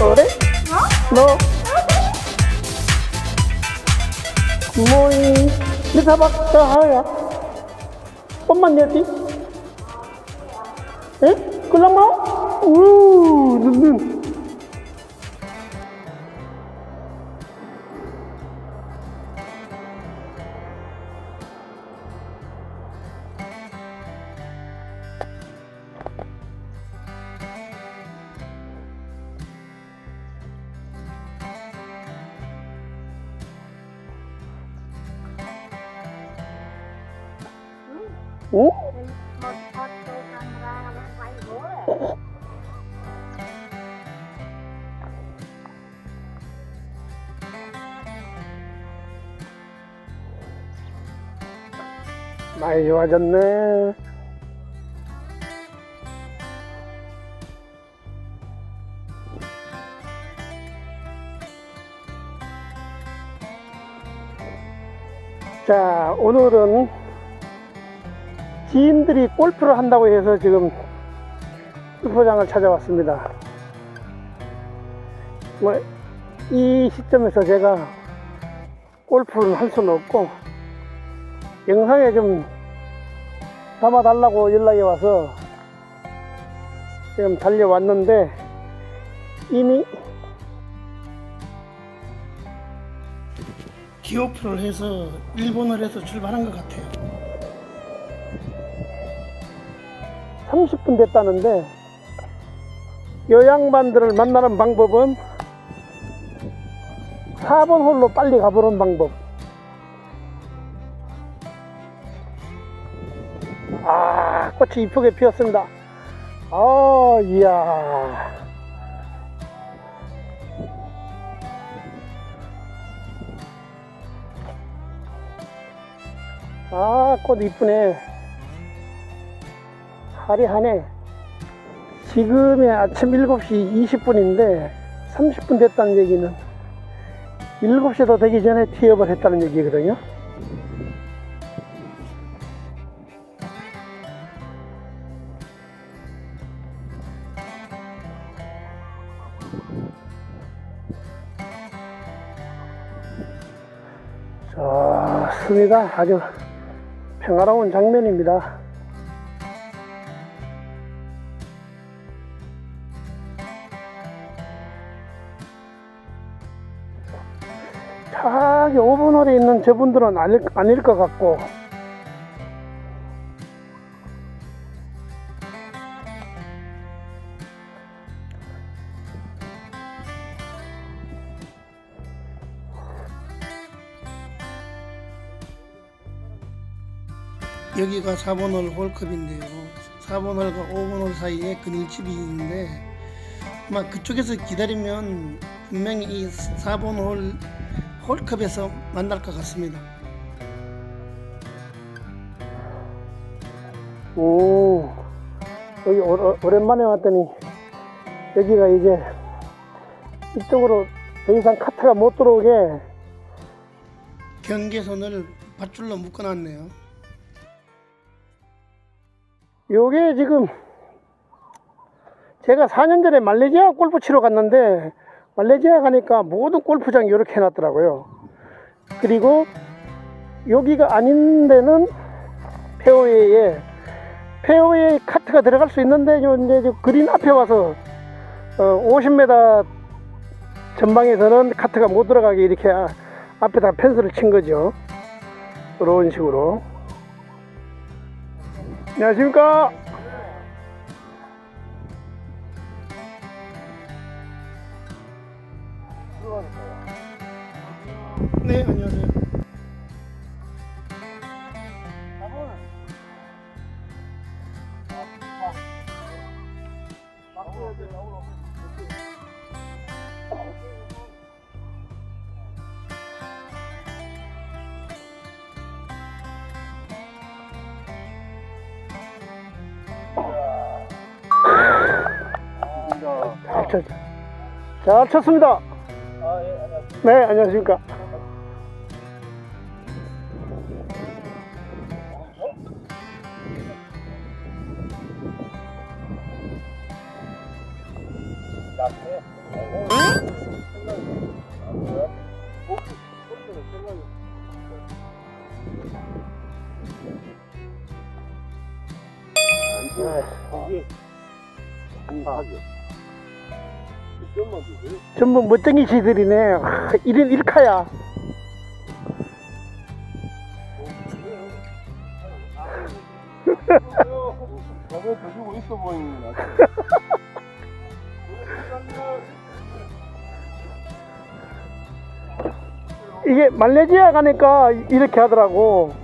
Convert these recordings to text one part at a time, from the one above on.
그래? 너 굿모닝 미사박사 하야 엄만 내지? 에? 끌랑마? 우 눈눈 오? 많이 좋아졌네. 자, 오늘은 지인들이 골프를 한다고 해서 지금 골프장을 찾아왔습니다. 뭐 이 시점에서 제가 골프를 할 수는 없고 영상에 좀 담아달라고 연락이 와서 지금 달려왔는데 이미 기오프를 해서 일본을 해서 출발한 것 같아요. 30분 됐다는데 요 양반들을 만나는 방법은 4번 홀로 빨리 가보는 방법. 아, 꽃이 이쁘게 피었습니다. 아, 이야. 아, 꽃 이쁘네. 화려하네. 지금이 아침 7시 20분인데 30분 됐다는 얘기는 7시도 되기 전에 티업을 했다는 얘기거든요. 좋습니다. 아주 평화로운 장면입니다. 저기 5번 홀에 있는 저분들은 아닐 것 같고 여기가 4번 홀 홀컵인데요. 4번 홀과 5번 홀 사이에 그늘집이 있는데 아마 그쪽에서 기다리면 분명히 이 4번 홀 홀컵에서 만날 것 같습니다. 오, 여기 오랜만에 왔더니 여기가 이제 이쪽으로 더 이상 카트가 못 들어오게 경계선을 밧줄로 묶어놨네요. 요게 지금 제가 4년 전에 말레이시아 골프 치러 갔는데 말레이시아 가니까 모든 골프장이 이렇게 해놨더라고요. 그리고 여기가 아닌 데는 페어웨이에 카트가 들어갈 수 있는데 이제 그린 앞에 와서 50m 전방에서는 카트가 못 들어가게 이렇게 앞에다 펜스를 친 거죠. 이런 식으로. 안녕하십니까. 네, 안녕하세요. 잘 쳤습니다. 네, 안녕하십니까. 전부 멋쟁이 시들이네. 1인 1카야. 저번에 더 주고 있어 보이는 이게 말레이시아 가니까 이렇게 하더라고.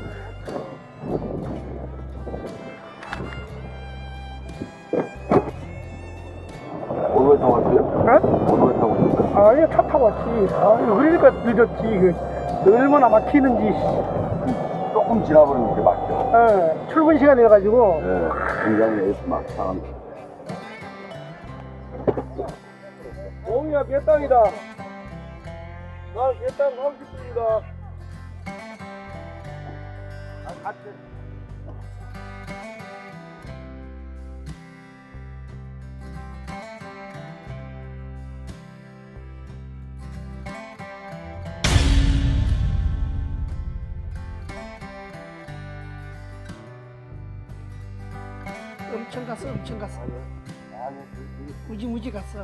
오늘 타고 왔어요? 어? 오늘 타고 왔어요? 아, 이거 차 타고 왔지. 아, 그러니까 늦었지. 얼마나 막히는지. 조금 지나버리면 이렇게 막혀. 출근 시간이라가지고. 네, 굉장히 막 상한. 몽이야 개땅이다. 나 개땅 30분이다. 엄청 갔어, 엄청 갔어. 무지 갔어.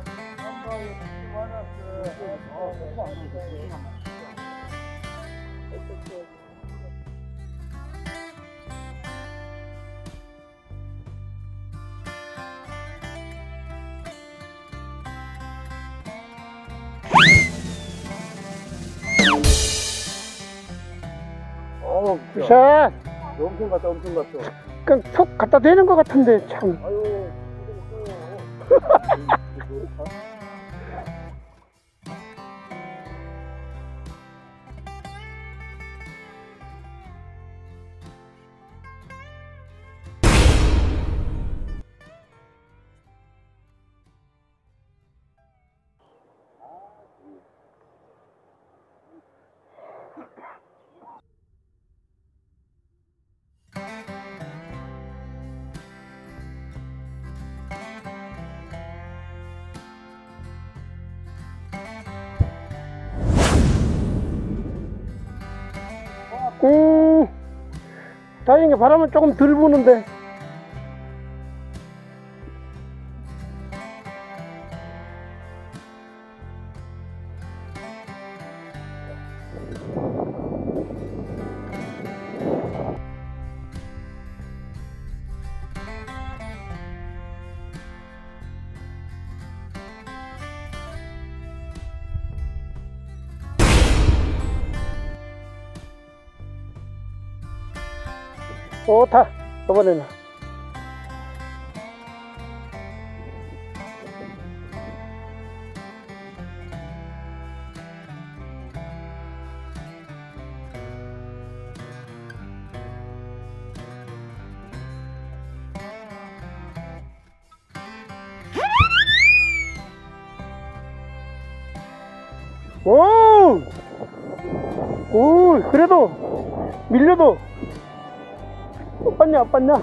샷! 엄청 갔다, 엄청 갔어. 그냥 턱 갖다 대는 것 같은데, 참. 아유, 다행히 바람은 조금 덜 부는데. 좋다, 이번에는. 오, 그래도 밀려도 못 봤냐?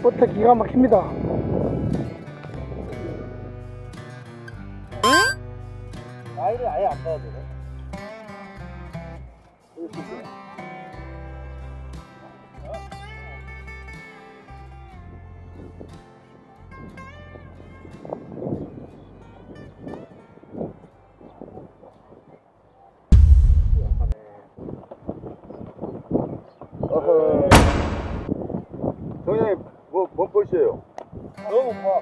버터 기가 막힙니다. 아이를 아예 안 봐도 되네. 어허. 정장님, 뭐 보시에요? 너무 봐.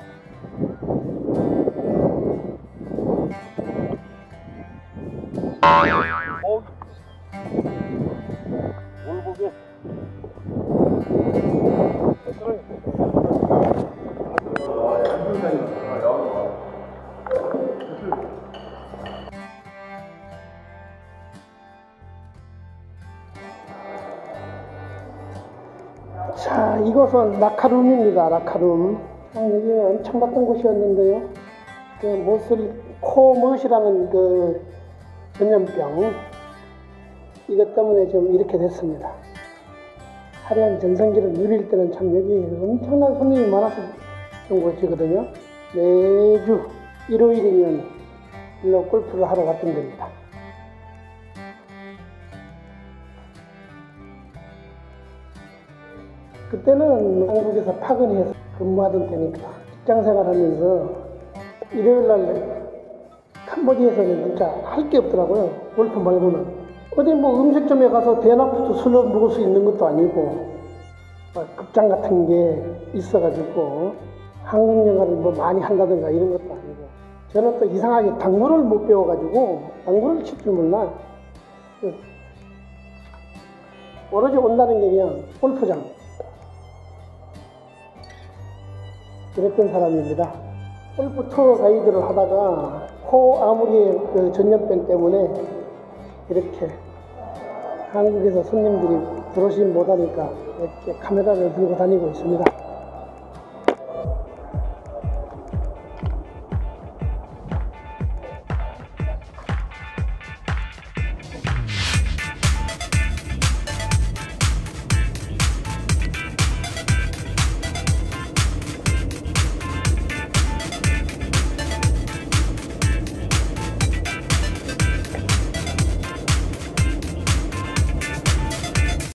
뭘 보게? 자, 이곳은 라카룸입니다. 라카룸. 여기 엄청 났던 곳이었는데요. 그 코멋이라는 그 전염병, 이것 때문에 좀 이렇게 됐습니다. 화려한 전성기를 누릴 때는 참 여기 엄청난 손님이 많았던 곳이거든요. 매주 일요일이면 일로 골프를 하러 갔던 데입니다. 그때는 한국에서 파견해서 근무하던 때니까 직장 생활하면서 일요일날 캄보디아에서는 진짜 할 게 없더라고요. 골프 말고는. 어디 뭐 음식점에 가서 대낮부터 술을 먹을 수 있는 것도 아니고 극장 같은 게 있어가지고 한국 영화를 뭐 많이 한다든가 이런 것도 아니고, 저는 또 이상하게 당구를 못 배워가지고 당구를 칠 줄 몰라. 오로지 온다는 게 그냥 골프장, 그랬던 사람입니다. 골프 투어 가이드를 하다가 코 아무리의 그 전염병 때문에 이렇게 한국에서 손님들이 들어오지 못하니까 이렇게 카메라를 들고 다니고 있습니다.